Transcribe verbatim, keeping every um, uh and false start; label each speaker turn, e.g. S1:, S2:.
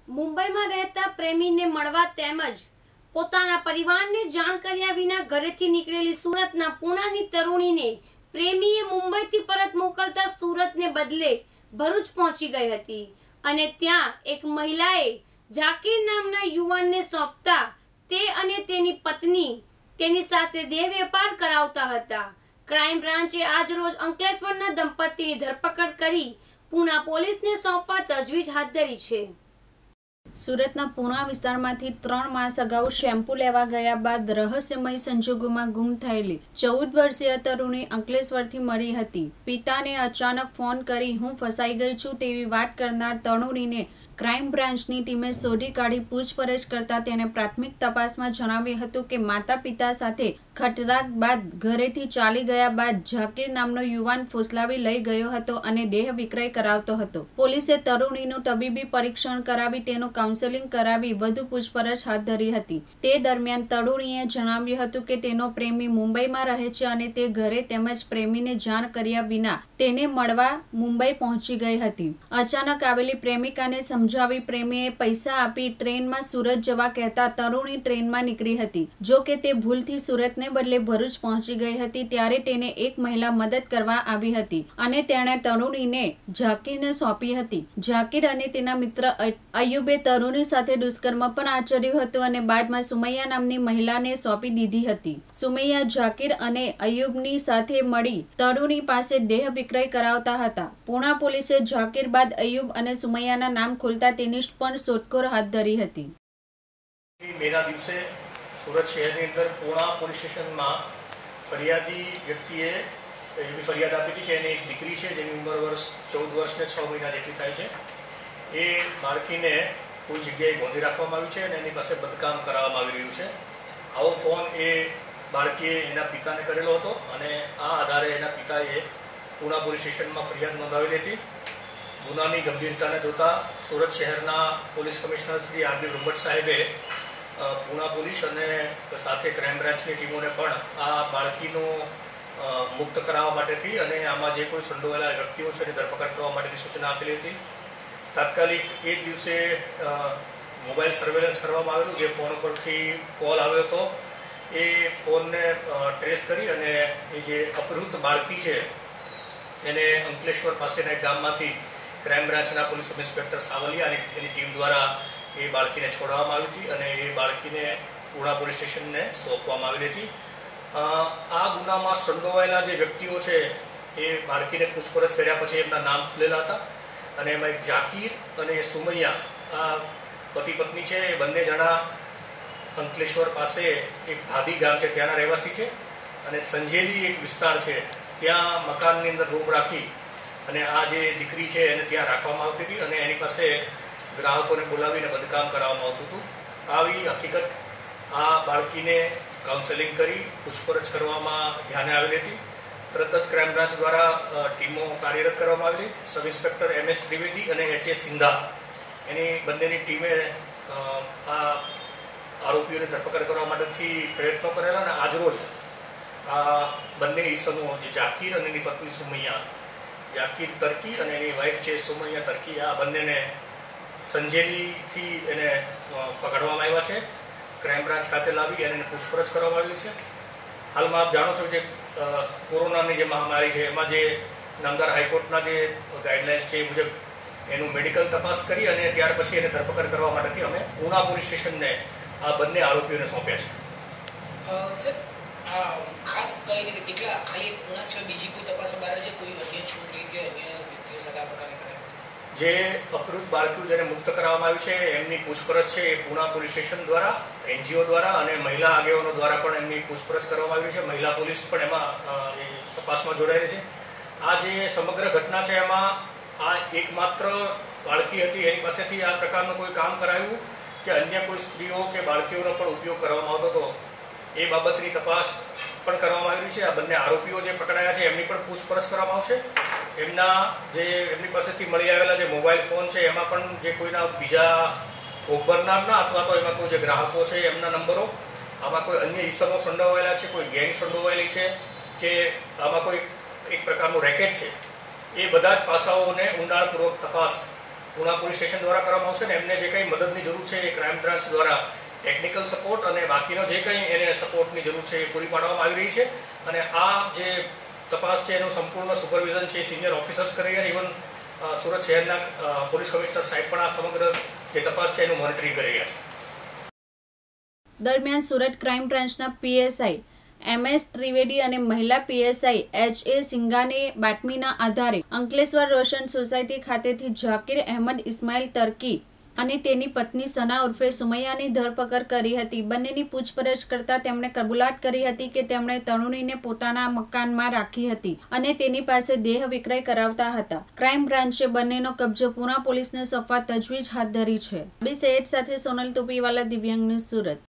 S1: મુંબઈમાં રહેતા પ્રેમીને મળવા તેમજ પોતાના પરિવારને જાણ કર્યા વિના ઘરેથી નીકળેલી સુરતના પૂનાની તરુણીને પ્રેમીએ મુંબઈથી પરત મોકલતા સુરતને બદલે ભરૂચ પહોંચી ગઈ હતી અને ત્યાં એક મહિલાએ જાકીર નામના યુવાનને સોંપતા તે અને તેની પત્ની તેની સાથે દેહ વેપાર કરાવતા હતા। ક્રાઇમ બ્રાન્ચે આજ રોજ અંકલેશ્વરના દંપતીની ધરપકડ કરી પૂના પોલીસને સોંપવા તજવીજ હાથ ધરી છે।
S2: સુરતના પૂના વિસ્તારમાંથી ત્રણ માસ અગાઉ શેમ્પુ લેવા ગયા બાદ રહસ્યમય સંજોગોમાં ગુમ થયેલી ચૌદ વર્ષીય તરુણી અંકલેશ્વરથી મળી હતી। પિતાને અચાનક ફોન કરી હું ફસાઈ ગઈ છું તેવી વાત કરનાર તરુણીને ક્રાઇમ બ્રાન્ચની ટીમે શોધી કાઢી પૂછપરછ કરતા તેને પ્રાથમિક તપાસમાં જણાવ્યું હતું કે માતા પિતા સાથે ખટરાક બાદ ઘરેથી ચાલી ગયા બાદ જાકીર નામનો યુવાન ફોસલાવી લઈ ગયો હતો અને દેહ વિક્રય કરાવતો હતો। પોલીસે તરુણીનું તબીબી પરીક્ષણ કરાવી તેનું કાઉન્સેલિંગ કરાવી વધુ પૂછપરછ હાથ ધરી હતી। તે દરમિયાન તરુણીએ જણાવ્યું હતું કે તેનો પ્રેમી મુંબઈમાં રહે છે અને તે ઘરે તેમજ પ્રેમીને જાણ કર્યા વિના તેને મળવા મુંબઈ પહોંચી ગઈ હતી। અચાનક આવેલી પ્રેમિકાને સમજાવી પ્રેમીએ પૈસા આપી ટ્રેનમાં સુરત જવા કહેતા તરુણી ટ્રેનમાં નીકળી હતી। જો કે તે ભૂલથી સુરતને બદલે ભરૂચ પહોંચી ગઈ હતી ત્યારે તેને એક મહિલા મદદ કરવા આવી હતી અને તેણે તરુણીને જાકીરને સોંપી હતી। જાકીર અને તેના મિત્ર અયુબે તરુણી સાથે દુષ્કર્મ પણ આચર્યું હતું અને બાદમાં સુમૈયા નામની મહિલાને સોંપી દીધી હતી। સુમૈયા જાકીર અને અયુબની સાથે મળી તરુણી પાસે દેહ વિક્રય કરાવતા હતા। પૂના પોલીસે જાકીર બાદ અયુબ અને સુમૈયાના નામ ખોલતા તેની પણ શોધખોળ હાથ ધરી હતી।
S3: मेरा दिवसे सूरत शहर ની અંદર પૂના પોલીસ સ્ટેશનમાં ફરિયાદી વ્યક્તિએ એવી ફરિયાદ આપી હતી કે એની એક દીકરી છે જેની ઉંમર વર્ષ ચૌદ વર્ષ ને છ મહિના જેટલી થાય છે। એ બાળકીને કોઈ જગ્યાએ ગોંધી રાખવામાં આવી છે અને એની પાસે બદકામ કરાવવામાં આવી રહ્યું છે। આવો ફોન એ બાળકીએ એના પિતાને કરેલો હતો અને આ આધારે એના પિતાએ પૂના પોલીસ સ્ટેશનમાં ફરિયાદ નોંધાવેલી હતી। ગુનાની ગંભીરતાને જોતા સુરત શહેરના police commissioner Shri R B Brahmbhatt સાહેબે પૂના પોલીસ અને સાથે ક્રાઇમ બ્રાન્ચની ટીમોને પણ આ બાળકીનું મુક્ત કરાવવા માટેથી અને આમાં જે કોઈ સંડોવાયેલા વ્યક્તિઓ છે એની ધરપકડ કરવા માટેની સૂચના આપેલી હતી। તાત્કાલિક એ જ દિવસે મોબાઈલ સર્વેલન્સ કરવામાં આવેલું જે ફોન ઉપરથી કોલ આવ્યો હતો એ ફોનને ટ્રેસ કરી અને એ જે અપહૃત બાળકી છે એને અંકલેશ્વર પાસેના એક ગામમાંથી ક્રાઇમ બ્રાન્ચના પોલીસ સબ ઇન્સ્પેક્ટર સાવલિયા અને એની ટીમ દ્વારા એ બાળકીને છોડાવવામાં આવી હતી અને એ બાળકીને પૂના પોલીસ સ્ટેશનને સોંપવામાં આવેલી હતી। આ ગુનામાં સંડોવાયેલા જે વ્યક્તિઓ છે એ બાળકીને પૂછપરછ કર્યા પછી એમના નામ ખુલેલા હતા અને એમાં એક જાકીર અને સુમૈયા આ પતિ પત્ની છે એ બંને જણા અંકલેશ્વર પાસે એક ભાદી ગામ છે ત્યાંના રહેવાસી છે અને સંજેલી એક વિસ્તાર છે ત્યાં મકાનની અંદર રૂમ રાખી અને આ જે દીકરી છે એને ત્યાં રાખવામાં આવતી હતી અને એની પાસે ગ્રાહકોને બોલાવીને બદકામ કરાવવામાં આવતું હતું। આવી હકીકત આ બાળકીને કાઉન્સેલિંગ કરી પૂછપરછ કરવામાં ધ્યાને આવેલી હતી। તરત જ ક્રાઇમ બ્રાન્ચ દ્વારા ટીમો કાર્યરત કરવામાં આવેલી। Sub inspector M S Trivedi અને એચ એ સિંધા એની બંનેની ટીમે આ આરોપીઓની ધરપકડ કરવા માટેથી પ્રયત્નો કરેલા અને આજરોજ આ બંને ઈસમો જે જાકીર અને એની પત્ની સુમૈયા જાકીર તરકી અને એની વાઇફ છે સુમૈયા તરકી આ બંનેને સંજેલીથી એને પકડવામાં આવ્યા છે। ક્રાઇમ બ્રાન્ચ ખાતે લાવી અને એને પૂછપરછ કરવામાં આવી છે। હાલમાં આપ જાણો છો કે કોરોનાની જે મહામારી છે એમાં જે નામદાર હાઈકોર્ટના જે ગાઈડલાઇન્સ છે એ મુજબ એનું મેડિકલ તપાસ કરી અને ત્યાર પછી એને ધરપકડ કરવા માટેથી અમે પૂના પોલીસ સ્ટેશનને આ બંને આરોપીઓને સોંપ્યા છે।
S4: ખાસ કઈ રીતે કેટલા ખાલી પૂના સિવાય બીજી કોઈ તપાસ બહાર છે કોઈ અન્ય છોકરી કે અન્ય વ્યક્તિઓ સાથે આ પ્રકારની કરાય
S3: જે અપહૃત બાળકીઓ જેને મુક્ત કરવામાં આવી છે એમની પૂછપરછ છે એ પૂના પોલીસ સ્ટેશન દ્વારા એનજીઓ દ્વારા અને મહિલા આગેવાનો દ્વારા પણ એમની પૂછપરછ કરવામાં આવી છે। મહિલા પોલીસ પણ એમાં તપાસમાં જોડાયેલી છે। આ જે સમગ્ર ઘટના છે એમાં આ એકમાત્ર બાળકી હતી એની પાસેથી આ પ્રકારનું કોઈ કામ કરાયું કે અન્ય કોઈ સ્ત્રીઓ કે બાળકીઓનો પણ ઉપયોગ કરવામાં આવતો હતો એ બાબતની તપાસ પણ કરવામાં આવી છે। આ બંને આરોપીઓ જે પકડાયા છે એમની પણ પૂછપરછ કરવામાં આવશે। એમના જે એમની પાસેથી મળી આવેલા જે મોબાઈલ ફોન છે એમાં પણ જે કોઈના બીજા ભોગ બનનારના અથવા તો એમાં કોઈ જે ગ્રાહકો છે એમના નંબરો આમાં કોઈ અન્ય ઈસમો સંડોવાયેલા છે કોઈ ગેંગ સંડોવાયેલી છે કે આમાં કોઈ એક પ્રકારનું રેકેટ છે એ બધા જ પાસાઓને ઊંડાણપૂર્વક તપાસ પૂણા પોલીસ સ્ટેશન દ્વારા કરવામાં આવશે ને એમને જે કંઈ મદદની જરૂર છે એ ક્રાઇમ બ્રાન્ચ દ્વારા ટેકનિકલ સપોર્ટ અને બાકીનો જે કંઈ એને સપોર્ટની જરૂર છે એ પૂરી પાડવામાં આવી રહી છે અને આ જે તપાસ છે એનું સંપૂર્ણ સુપરવિઝન છે સિનિયર ઓફિસર્સ કરી રહ્યા છે. ઇવન સુરત શહેરના પોલીસ કમિશનર સાહેબ પણ આ સમગ્ર જે તપાસ છે એનું મોનિટરિંગ કરી રહ્યા છે.
S2: દરમિયાન સુરત ક્રાઇમ બ્રાન્ચના પીએસઆઈ એમ એસ ત્રિવેદી અને મહિલા પીએસઆઈ એચ એ સિંઘાને બાતમીના આધારે અંકલેશ્વર રોશન સોસાયટી ખાતેથી ઝાકીર અહેમદ ઇસ્માઇલ તરકી અને તેની પત્ની સના ઉર્ફે સુમૈયાની ધરપકડ કરી હતી. બંનેની પૂછપરછ કરતા તેમણે કબૂલાત કરી હતી કે તેમણે તરુણીને પોતાના મકાનમાં રાખી હતી અને તેની પાસે દેહ વિક્રય કરાવતા હતા. ક્રાઇમ બ્રાન્ચે બંનેનો કબજો પૂણા પોલીસને સોંપવા તજવીજ હાથ ધરી છે. બી સૈયદ સાથે સોનલ તોપીવાલા, દિવ્યાંગ ન્યૂઝ, સુરત.